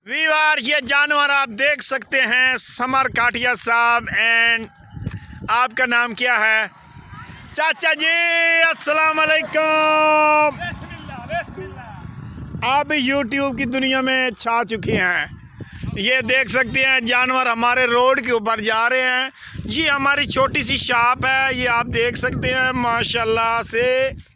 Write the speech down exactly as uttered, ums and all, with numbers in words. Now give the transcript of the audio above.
वीवार ये जानवर आप देख सकते हैं समर काटिया साहब। एंड आपका नाम क्या है चाचा जी? अस्सलाम वालेकुम। आप भी यूट्यूब की दुनिया में छा चुके हैं। ये देख सकते हैं जानवर हमारे रोड के ऊपर जा रहे हैं। ये हमारी छोटी सी शॉप है, ये आप देख सकते हैं माशाल्लाह से